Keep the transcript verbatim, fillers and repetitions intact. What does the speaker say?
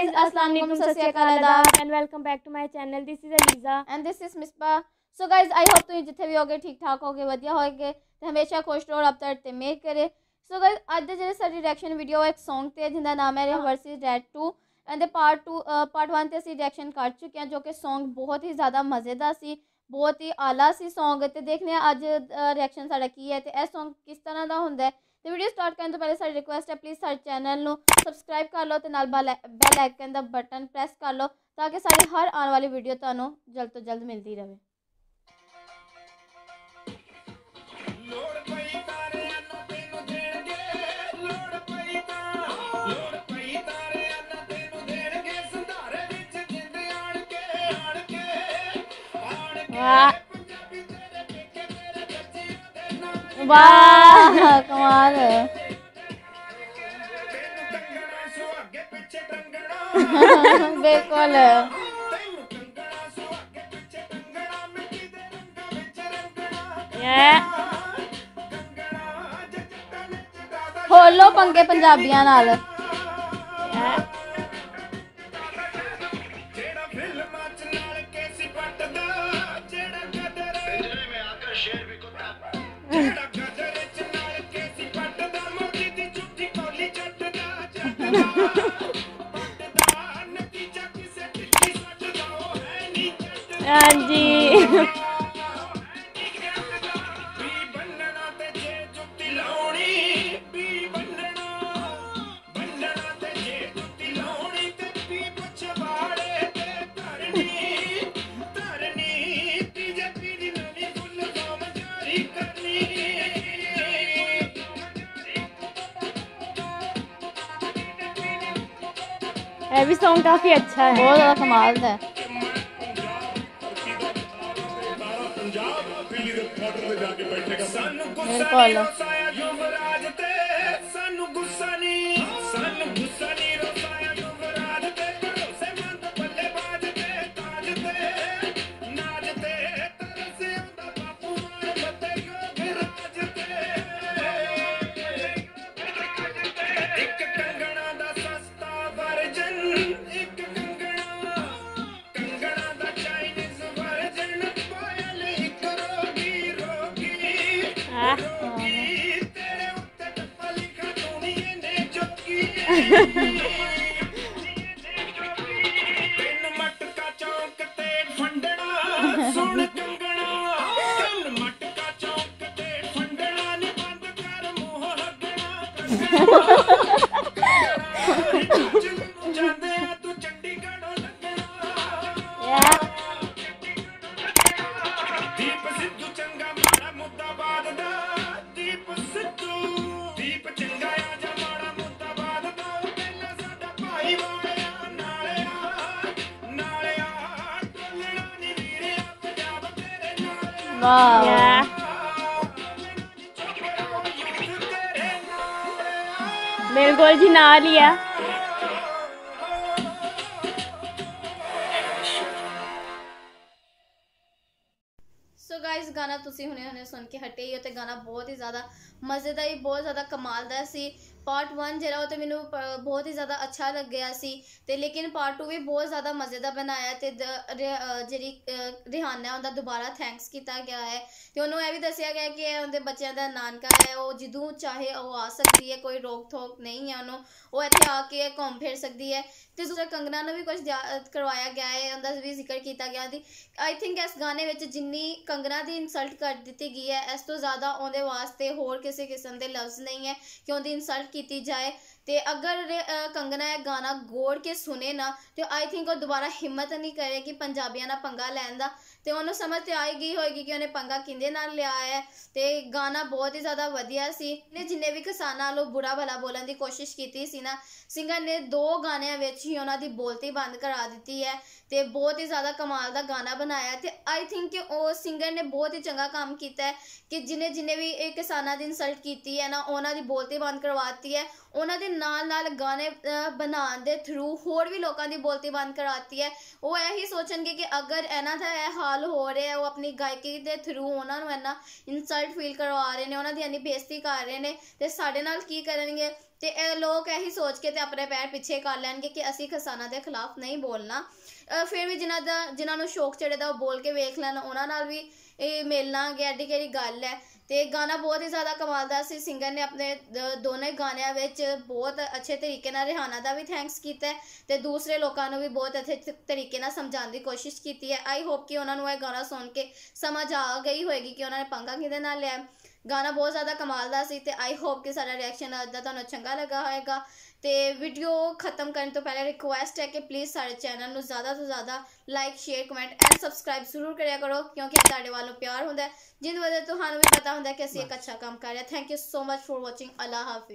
guys, assalamu alaikum, sat sri akal, adab and welcome back to my channel. This is Aliza and this is Misbah. So guys, I hope तुम जिथे भी होगे ठीक ठाक होगे, वधिया होगे ते हमेशा खुश रहो, रब तेरे ते मेहर करे। So guys, आज दे जेह्ड़े साडी रिएक्शन वीडियो एक सॉन्ग ते जिंदा नाम है versus dead two and part two part one ते ਅਸੀਂ रिएक्शन कर चुके हैं, जो कि सॉन्ग बहुत ही ज़्यादा मज़ेदार सी, बहुत ही आला सी सॉन्ग। ते देखने अज रिएक्शन साडा की है ते यह सॉन्ग किस तरह का होंदा है। तो वीडियो स्टार्ट करने तो पहले साडी रिक्वेस्ट है, प्लीज़ साडे चैनल नूं सबसक्राइब कर लो ते नाल बेल आइकन दा बटन प्रेस कर लो ताकि साडी हर आने वाली वीडियो तुहानूं जल्द तो जल्द मिलती रहे। वाह कमाल बिल्कुल खोलो पंगे पंजाबियां नाल। हाँ जी ये भी सॉन्ग काफी अच्छा है, बहुत ज़्यादा कमाल है। वाह बिल्कुल जी ना लिया। सो गाइस गाना तुसी हुणे हुणे सुन के हटे ही हो, ते गाना बहुत ही ज़्यादा मज़ेदार, बहुत ज़्यादा कमाल दा सी। पार्ट वन जो तो मैनू बहुत ही ज़्यादा अच्छा लग गया सी, ते लेकिन पार्ट टू भी बहुत ज़्यादा मज़ेदार बनाया। तो जी रिहाना उनका दोबारा थैंक्स किया गया है, तो उन्होंने यह भी दसिया गया कि उनके बच्चों का नानका है, वो जिदों चाहे वो आ सकती है, कोई रोक थोक नहीं है, उन्होंने वो इतने आके घूम फिर सकती है। तो दूसरा कंगना ने भी कुछ करवाया गया है, उनका भी जिक्र किया गया। आई थिंक इस गाने में जिन्नी कंगना की इंसल्ट कर दी गई है, इस तो ज़्यादा उनके वास्ते होर किसी किस्म के लफ्ज़ नहीं है कि उनकी इंसल्ट की जाए। तो अगर कंगना यह गाना गौर के सुने ना, तो आई थिंक वो दोबारा हिम्मत नहीं करेगी पंजाबियों ना पंगा लैन का। तो उन्होंने समझ तो आई गई होगी कि उन्हें पंगा किंदे नाल लिया है। तो गाना बहुत ही ज़्यादा वधिया सी। जिन्हें भी किसानों लो बुरा भला बोलने की कोशिश की सी ना, सिंगर ने दो गानियां विच ही उन्होंने बोलती बंद करा दी है। तो बहुत ही ज़्यादा कमाल का गाना बनाया। तो आई थिंक कि वो सिंगर ने बहुत ही चंगा काम किया है कि जिन्हें जिन्हें भी किसानों की इंसल्ट की है ना, उन्होंने बोलती बंद करवाती है। उन्होंने नाल नाल गाने बनाने के थ्रू होर भी लोगों की बोलती बंद कराती है। वो यही सोचेंगे कि अगर इन्हों का यह हाल हो रहा है, वो अपनी गायकी के थ्रू उन्होंने इन्ना इंसल्ट फील करवा रहे हैं, उन्होंने इन्नी बेइज्जती कर रहे हैं, तो साढ़े नाल की करेंगे। ਤੇ ਇਹ ਲੋਕ ਇਹੀ ਸੋਚ ਕੇ ਤੇ ਆਪਣੇ ਪੈਰ ਪਿੱਛੇ ਕਰ ਲੈਣਗੇ ਕਿ ਅਸੀਂ ਕਿਸਾਨਾਂ ਦੇ ਖਿਲਾਫ ਨਹੀਂ ਬੋਲਣਾ। ਅਹ ਫਿਰ ਵੀ ਜਿਨ੍ਹਾਂ ਦਾ ਜਿਨ੍ਹਾਂ ਨੂੰ ਸ਼ੌਕ ਚੜ੍ਹਦਾ ਉਹ ਬੋਲ ਕੇ ਵੇਖ ਲੈਣ, ਉਹਨਾਂ ਨਾਲ ਵੀ ਇਹ ਮਿਲ ਲਾਂਗੇ, ਐਡੀ ਕਿਹੜੀ ਗੱਲ ਹੈ। ਤੇ ਗਾਣਾ ਬਹੁਤ ਹੀ ਜ਼ਿਆਦਾ ਕਮਾਲ ਦਾ ਸੀ। ਸਿੰਗਰ ਨੇ ਆਪਣੇ ਦ- ਦੋਨੇ ਗਾਣਿਆਂ ਵਿੱਚ ਬਹੁਤ ਅੱਛੇ ਤਰੀਕੇ ਨਾਲ ਰਿਹਾਨਾ ਦਾ ਵੀ ਥੈਂਕਸ ਕੀਤਾ ਹੈ ਤੇ ਦੂਸਰੇ ਲੋਕਾਂ ਨੂੰ ਵੀ ਬਹੁਤ ਅੱਛੇ ਤ- ਤਰੀਕੇ ਨਾਲ ਸਮਝਾਉਣ ਦੀ ਕੋਸ਼ਿਸ਼ ਕੀਤੀ ਹੈ। ਆਈ ਹੋਪ ਕਿ ਉਹਨਾਂ ਨੂੰ ਇਹ ਗਾਣਾ ਸੁਣ ਕੇ ਸਮਝ ਆ ਗਈ ਹੋਏਗੀ ਕਿ ਉਹਨਾਂ ਨੇ ਪੰਗਾ ਕਿਹਦੇ ਨਾਲ ਲਿਆ। ਗਾਣਾ ਬਹੁਤ ਜ਼ਿਆਦਾ ਕਮਾਲ ਦਾ ਸੀ ਤੇ ਆਈ ਹੋਪ ਕਿ ਸਾਡਾ ਰਿਐਕਸ਼ਨ ਅੱਜ ਦਾ ਤੁਹਾਨੂੰ ਚੰਗਾ ਲੱਗਾ ਹੋਏਗਾ। ਤੇ ਵੀਡੀਓ ਖਤਮ ਕਰਨ ਤੋਂ ਪਹਿਲੇ ਰਿਕੁਐਸਟ ਹੈ ਕਿ ਪਲੀਜ਼ ਸਾਡੇ ਚੈਨਲ ਨੂੰ ਜ਼ਿਆਦਾ ਤੋਂ ਜ਼ਿਆਦਾ like share comment and subscribe ਜ਼ਰੂਰ ਕਰਿਆ ਕਰੋ, ਕਿਉਂਕਿ ਤੁਹਾਡੇ ਵੱਲੋਂ ਪਿਆਰ ਹੁੰਦਾ ਹੈ, ਜਿਹਦੀ ਵਜ੍ਹਾ ਤੋਂ ਤੁਹਾਨੂੰ ਵੀ ਪਤਾ ਹੁੰਦਾ ਕਿ ਅਸੀਂ ਇੱਕ ਅੱਛਾ ਕੰਮ ਕਰ ਰਹੇ ਹਾਂ। Thank you so much for watching. ਅੱਲਾ ਹਾਫਿਜ਼।